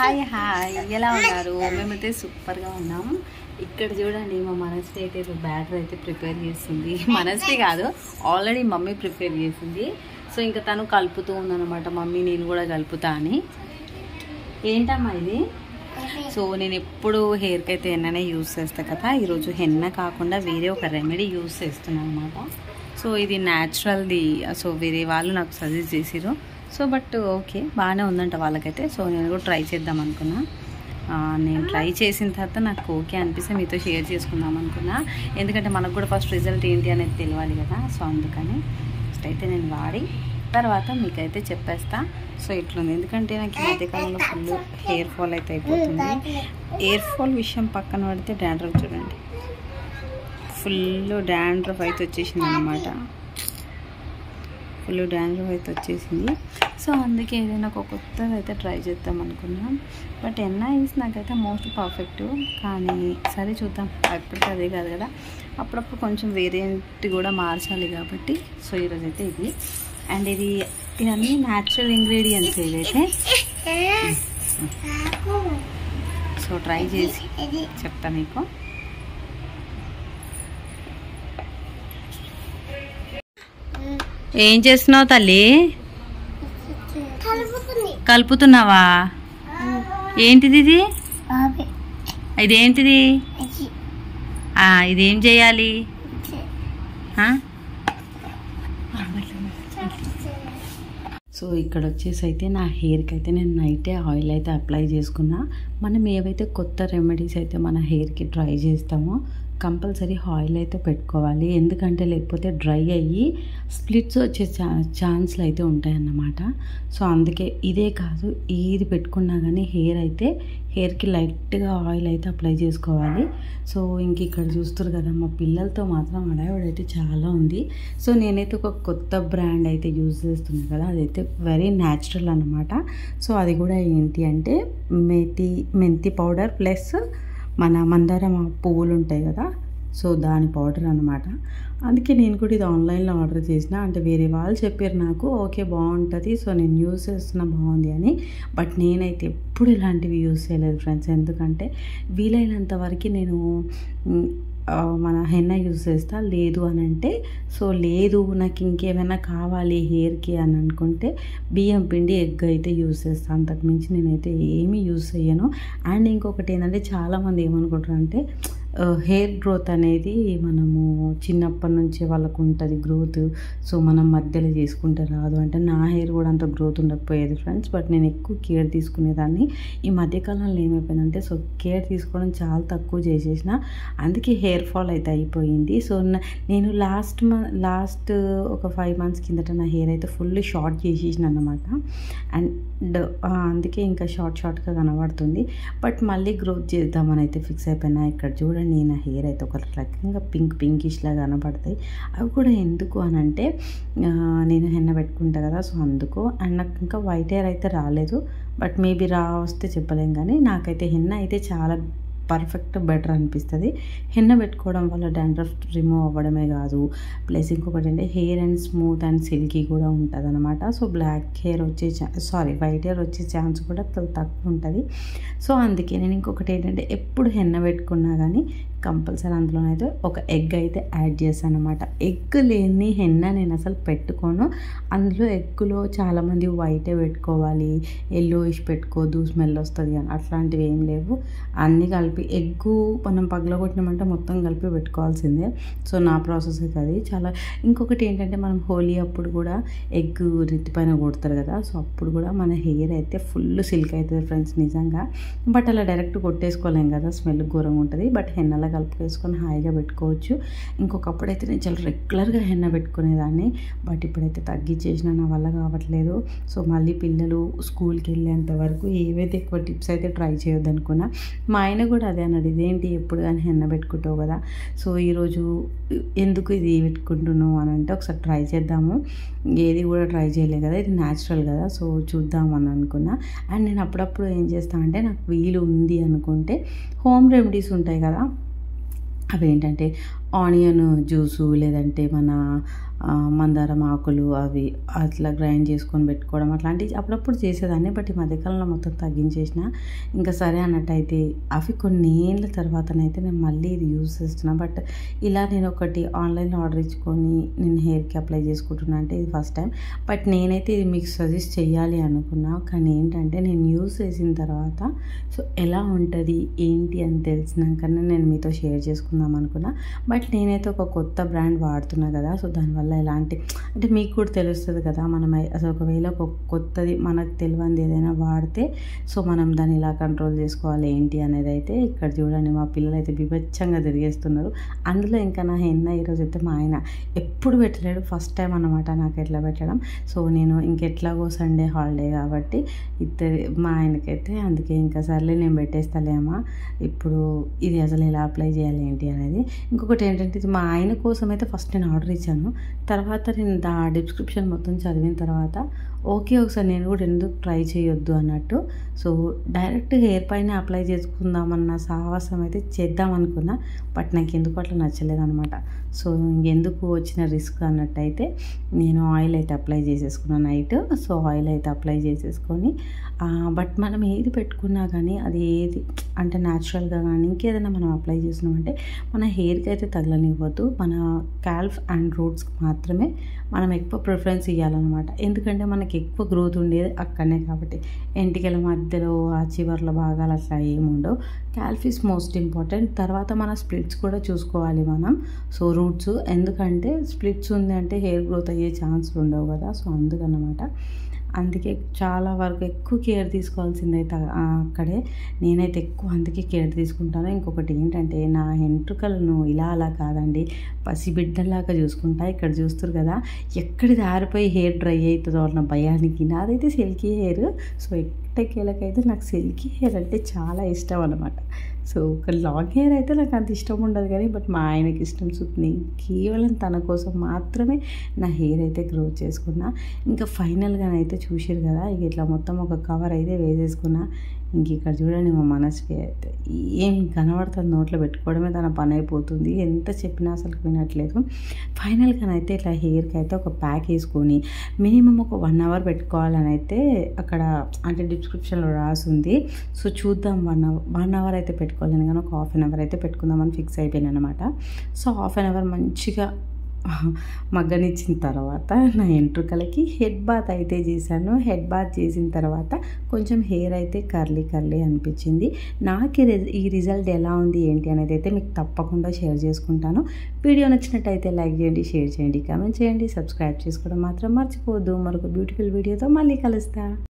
Hi hi ఎలా ఉన్నారు? మేమైతే సూపర్గా ఉన్నాం. ఇక్కడ చూడండి మా మనస్వి అయితే బ్యాటర్ అయితే ప్రిపేర్ చేస్తుంది. మనస్వి కాదు, ఆల్రెడీ మమ్మీ ప్రిపేర్ చేసింది. సో ఇంకా తను కలుపుతూ ఉందన్నమాట. మమ్మీ నేను కూడా కలుపుతా అని. ఏంటమ్మా ఇది? సో నేను ఎప్పుడు హెయిర్కి అయితే హెన్ననే యూజ్ చేస్తాను కదా. ఈరోజు హెన్న కాకుండా వేరే ఒక రెమెడీ యూజ్ చేస్తున్నాను అనమాట. సో ఇది న్యాచురల్ది. సో వేరే వాళ్ళు నాకు సజెస్ట్ చేసిరు. సో బట్ ఓకే బాగానే ఉందంట వాళ్ళకైతే. సో నేను కూడా ట్రై చేద్దాం అనుకున్నా. నేను ట్రై చేసిన తర్వాత నాకు ఓకే అనిపిస్తే మీతో షేర్ చేసుకుందాం అనుకున్నా. ఎందుకంటే మనకు కూడా ఫస్ట్ రిజల్ట్ ఏంటి అనేది తెలియాలి కదా. సో అందుకని ఫస్ట్ అయితే నేను వాడి తర్వాత మీకైతే చెప్పేస్తా. సో ఇట్లుంది. ఎందుకంటే నాకు ఈ మధ్యకాలంలో ఫుల్ హెయిర్ ఫాల్ అయితే అయిపోతుంది. హెయిర్ ఫాల్ విషయం పక్కన పడితే డాండ్రఫ్ చూడండి, ఫుల్ డాండ్రఫ్ అయితే వచ్చేసింది అనమాట. ఫుల్ డాండ్రఫ్ అయితే వచ్చేసింది. సో అందుకే ఏదైనా ఒక కొత్తది అయితే ట్రై చేద్దాం అనుకున్నాం. బట్ ఎన్ఐస్ నాకైతే మోస్ట్ పర్ఫెక్ట్. కానీ సరే చూద్దాం, ఎప్పటికీ అదే కాదు కదా, అప్పుడప్పుడు కొంచెం వేరియంట్ కూడా మార్చాలి కాబట్టి. సో ఈరోజు అయితే ఇది. అండ్ ఇవన్నీ న్యాచురల్ ఇంగ్రీడియంట్స్ ఏదైతే. సో ట్రై చేసి చెప్తా మీకు. ఏం చేస్తున్నావు తల్లి? కలుపుతున్నావా? ఏంటిది ఇది? ఇదేంటిది? ఇదేం చేయాలి? సో ఇక్కడ వచ్చేసి అయితే నా హెయిర్కి అయితే నేను నైటే ఆయిల్ అయితే అప్లై చేసుకున్నా. మనం ఏవైతే కొత్త రెమెడీస్ అయితే మన హెయిర్కి ట్రై చేస్తామో కంపల్సరీ ఆయిల్ అయితే పెట్టుకోవాలి. ఎందుకంటే లేకపోతే డ్రై అయ్యి స్ప్లిట్స్ వచ్చే ఛాన్స్లు అయితే ఉంటాయన్నమాట. సో అందుకే ఇదే కాదు, ఏది పెట్టుకున్నా కానీ హెయిర్కి లైట్గా ఆయిల్ అయితే అప్లై చేసుకోవాలి. సో ఇంక ఇక్కడ చూస్తారు కదా, మా పిల్లలతో మాత్రం హడావిడైతే చాలా ఉంది. సో నేనైతే ఒక కొత్త బ్రాండ్ అయితే యూజ్ చేస్తున్నాను కదా, అదైతే వెరీ న్యాచురల్ అనమాట. సో అది కూడా ఏంటి అంటే మెంతి పౌడర్ ప్లస్ మన మందారం పువ్వులు ఉంటాయి కదా, సో దాని పౌడర్ అనమాట. అందుకే నేను కూడా ఇది ఆన్లైన్లో ఆర్డర్ చేసిన. అంటే వేరే వాళ్ళు చెప్పారు నాకు, ఓకే బాగుంటుంది, సో నేను యూజ్ చేస్తున్నా బాగుంది అని. బట్ నేనైతే ఎప్పుడు ఇలాంటివి యూజ్ చేయలేదు ఫ్రెండ్స్. ఎందుకంటే వీలైనంత వరకు నేను మన హెన్న యూజ్ చేస్తా. లేదు అని అంటే, సో లేదు నాకు ఇంకేమైనా కావాలి హెయిర్కి అని అనుకుంటే బియ్యం పిండి ఎగ్ అయితే యూజ్ చేస్తాను. అంతకుమించి నేనైతే ఏమీ యూజ్ చేయను. అండ్ ఇంకొకటి ఏంటంటే, చాలామంది ఏమనుకుంటారు అంటే హెయిర్ గ్రోత్ అనేది మనము చిన్నప్పటి నుంచే వాళ్ళకు ఉంటుంది గ్రోత్, సో మనం మధ్యలో చేసుకుంటే రాదు అంటే. నా హెయిర్ కూడా అంత గ్రోత్ ఉండకపోయేది ఫ్రెండ్స్. బట్ నేను ఎక్కువ కేర్ తీసుకునేదాన్ని. ఈ మధ్యకాలంలో ఏమైపోయిందంటే, సో కేర్ తీసుకోవడం చాలా తక్కువ చేసేసిన. అందుకే హెయిర్ ఫాల్ అయితే అయిపోయింది. సో నేను లాస్ట్ ఒక 5 months కిందట నా హెయిర్ అయితే ఫుల్ షార్ట్ చేసేసిన అన్నమాట. అండ్ అందుకే ఇంకా షార్ట్గా కనబడుతుంది. బట్ మళ్ళీ గ్రోత్ చేద్దామని అయితే ఫిక్స్ అయిపోయినా. ఇక్కడ చూడండి, నా హెయిర్ అయితే ఒక రకంగా పింకిష్ లాగా కనబడతాయి. అవి కూడా ఎందుకు అని అంటే, నేను హెన్న పెట్టుకుంటా కదా, సో అందుకు. అండ్ నాకు ఇంకా వైట్ హెయిర్ అయితే రాలేదు. బట్ మేబీ వస్తే చెప్పలేం. కానీ నాకైతే హెన్న అయితే చాలా పర్ఫెక్ట్ బెటర్ అనిపిస్తుంది. హెన్న పెట్టుకోవడం వల్ల డాండ్రఫ్ రిమూవ్ అవ్వడమే కాదు, ప్లస్ ఇంకొకటి అంటే hair and smooth and silky కూడా ఉంటుంది అనమాట. సో వైట్ హెయిర్ వచ్చే ఛాన్స్ కూడా తక్కువ ఉంటుంది. సో అందుకే నేను ఇంకొకటి ఏంటంటే, ఎప్పుడు హెన్న పెట్టుకున్నా కానీ కంపల్సరీ అందులోనైతే ఒక ఎగ్ అయితే యాడ్ చేస్తాను అనమాట. ఎగ్ లేని హెన్న నేను అసలు పెట్టుకోను. అందులో ఎగ్గులో చాలామంది వైటే పెట్టుకోవాలి, ఎల్లోయిష్ పెట్టుకోదు, స్మెల్ వస్తుంది అని, అట్లాంటివి ఏం లేవు. అన్నీ కలిపి ఎగ్గు మనం పగలగొట్టినామంటే మొత్తం కలిపి పెట్టుకోవాల్సిందే. సో నా ప్రాసెస్ అయితే అది. ఇంకొకటి ఏంటంటే, మనం హోలీ అప్పుడు కూడా ఎగ్ రిత్తి పైన కొడతారు కదా, సో అప్పుడు కూడా మన హెయిర్ అయితే ఫుల్ సిల్క్ అవుతుంది ఫ్రెండ్స్ నిజంగా. బట్ అలా డైరెక్ట్ కొట్టేసుకోలేం కదా, స్మెల్ ఘోరంగా ఉంటుంది. బట్ హెన్నలా కలిపేసుకొని హాయిగా పెట్టుకోవచ్చు. ఇంకొకప్పుడు అయితే నేను చాలా రెగ్యులర్గా హెన్న పెట్టుకునేదాన్ని. బట్ ఇప్పుడైతే తగ్గించేసిన, నా వల్ల కావట్లేదు. సో మళ్ళీ పిల్లలు స్కూల్కి వెళ్ళేంత వరకు ఏవైతే ఎక్కువ టిప్స్ అయితే ట్రై చేయొద్దు అనుకున్నా. మా ఆయన కూడా అదే అన్నాడు, ఇదేంటి ఎప్పుడు కానీ హెన్న పెట్టుకుంటావు కదా, సో ఈరోజు ఎందుకు ఇది పెట్టుకుంటున్నావు అని అంటే, ఒకసారి ట్రై చేద్దాము, ఏది కూడా ట్రై చేయలేదు కదా, ఇది న్యాచురల్ కదా, సో చూద్దామని అనుకున్నా. అండ్ నేను అప్పుడప్పుడు ఏం చేస్తాను అంటే, నాకు వీలు ఉంది అనుకుంటే హోమ్ రెమెడీస్ ఉంటాయి కదా, అవేంటంటే ఆనియన్ జ్యూసు లేదంటే మన మందారం ఆకులు అవి అట్లా గ్రైండ్ చేసుకొని పెట్టుకోవడం అట్లాంటివి అప్పుడప్పుడు చేసేదాన్ని. బట్ ఈ మధ్యకాలంలో మొత్తం తగ్గించేసిన. ఇంకా సరే అన్నట్టయితే అవి కొన్ని ఏళ్ళ తర్వాతనైతే నేను మళ్ళీ ఇది యూజ్ చేస్తున్నా. బట్ ఇలా నేను ఒకటి ఆన్లైన్లో ఆర్డర్ ఇచ్చుకొని నేను హెయిర్కి అప్లై చేసుకుంటున్నా అంటే ఇది ఫస్ట్ టైం. బట్ నేనైతే ఇది మీకు సజెస్ట్ చేయాలి అనుకున్నా. కానీ ఏంటంటే నేను యూజ్ చేసిన తర్వాత సో ఎలా ఉంటుంది ఏంటి అని తెలిసినాకనే నేను మీతో షేర్ చేసుకుందాం అనుకున్నా. బట్ నేనైతే ఒక కొత్త బ్రాండ్ వాడుతున్నా కదా, సో దానివల్ల ఎలాంటి అంటే మీకు కూడా తెలుస్తుంది కదా, మనం అసలు ఒకవేళ ఒక కొత్తది మనకు తెలియంది ఏదైనా వాడితే సో మనం దాన్ని ఇలా కంట్రోల్ చేసుకోవాలి ఏంటి అనేది అయితే ఇక్కడ చూడండి. మా పిల్లలు అయితే బీభత్సంగా తిరిగేస్తున్నారు. అందులో ఇంకా నా హెన్న ఈరోజు అయితే మా ఆయన ఎప్పుడు పెట్టలేడు, ఫస్ట్ టైం అన్నమాట నాకు ఎట్లా పెట్టడం. సో నేను ఇంకెట్లాగో సండే హాలిడే కాబట్టి మా ఆయనకైతే అందుకే ఇంకా సర్లే నేను పెట్టేస్తాలేమా ఇప్పుడు ఇది అసలు ఎలా అప్లై చేయాలి ఏంటి అనేది. ఇంకొకటి ఏంటంటే ఇది మా ఆయన కోసం అయితే ఫస్ట్ నేను ఆర్డర్ ఇచ్చాను. తర్వాత నేను డిస్క్రిప్షన్ మొత్తం చదివిన తర్వాత ఓకే ఒకసారి నేను కూడా ఎందుకు ట్రై చేయొద్దు అన్నట్టు సో డైరెక్ట్ హెయిర్ పైన అప్లై చేసుకుందామన్న సాహసం అయితే చేద్దాం అనుకున్నా. బట్ నాకు ఎందుకు అట్లా నచ్చలేదు అనమాట. సో ఇంకెందుకు వచ్చిన రిస్క్ అన్నట్టయితే నేను ఆయిల్ అయితే అప్లై చేసేసుకున్నాను నైట్. సో ఆయిల్ అయితే అప్లై చేసేసుకొని బట్ మనం ఏది పెట్టుకున్నా కానీ అది ఏది అంటే న్యాచురల్గా కానీ ఇంకేదైనా మనం అప్లై చేసినామంటే మన హెయిర్కి అయితే తగలనివ్వద్దు. మన కాల్ఫ్ అండ్ రూట్స్కి మాత్రమే మనం ఎక్కువ ప్రిఫరెన్స్ ఇవ్వాలన్నమాట. ఎందుకంటే మనకి ఎక్కువ గ్రోత్ ఉండేది అక్కడనే కాబట్టి ఎంటికల మధ్యలో ఆ చివర్ల భాగాలు అట్లా ఏముండవు. Calf is most important. తర్వాత మన స్ప్లిట్స్ కూడా చూసుకోవాలి మనం. సో రూట్స్ ఎందుకంటే స్ప్లిట్స్ ఉంది అంటే హెయిర్ గ్రోత్ అయ్యే ఛాన్స్ ఉండవు కదా, సో అందుకన్నమాట. అందుకే చాలా వరకు ఎక్కువ కేర్ తీసుకోవాల్సిందైతే అక్కడే నేనైతే ఎక్కువ అందుకే కేర్ తీసుకుంటాను. ఇంకొకటి ఏంటంటే నా వెంట్రుకలను ఇలా అలా కాదండి పసిబిడ్డలాగా చూసుకుంటా. ఇక్కడ చూస్తారు కదా ఎక్కడిది ఆరిపోయి హెయిర్ డ్రై అవుతుందో అన్న భయానికి. నాదైతే సిల్కీ హెయిర్. సో ఎట్టకేలకైతే నాకు సిల్కీ హెయిర్ అంటే చాలా ఇష్టం అన్నమాట. సో ఒక లాంగ్ హెయిర్ అయితే నాకు అంత ఇష్టం ఉండదు కానీ బట్ మా ఆయనకి ఇష్టం. సో నేను కేవలం తన కోసం మాత్రమే నా హెయిర్ అయితే గ్రో చేసుకున్నా. ఇంకా ఫైనల్గా అయితే చూసారు కదా ఇక ఇట్లా మొత్తం ఒక కవర్ అయితే వేసేసుకున్నా. ఇంక ఇక్కడ చూడండి మా మనసుకి అయితే ఏం కనబడుతుంది నోట్లో పెట్టుకోవడమే తన పని అయిపోతుంది. ఎంత చెప్పినా అసలు వినట్లేదు. ఫైనల్గానైతే ఇట్లా హెయిర్కి అయితే ఒక ప్యాక్ వేసుకొని మినిమం ఒక 1 అవర్ పెట్టుకోవాలని అయితే అక్కడ అంటే డిస్క్రిప్షన్లో రాసింది. సో చూద్దాం 1 అవర్ అయితే పెట్టుకోలేను కానీ ఒక ½ అవర్ అయితే పెట్టుకుందామని ఫిక్స్ అయిపోయాను అనమాట. సో ½ అవర్ మంచిగా మగ్గనిచ్చిన తర్వాత నా వెంట్రుకలకి హెడ్ బాత్ అయితే చేశాను. హెడ్ బాత్ చేసిన తర్వాత కొంచెం హెయిర్ అయితే కర్లీ అనిపించింది. నాకు ఈ రిజల్ట్ ఎలా ఉంది ఏంటి అనేది అయితే మీకు తప్పకుండా షేర్ చేసుకుంటాను. వీడియో నచ్చినట్టయితే లైక్ చేయండి, షేర్ చేయండి, కామెంట్ చేయండి, సబ్స్క్రైబ్ చేసుకోవడం మాత్రం మర్చిపోవద్దు. మరొక బ్యూటిఫుల్ వీడియోతో మళ్ళీ కలుస్తా.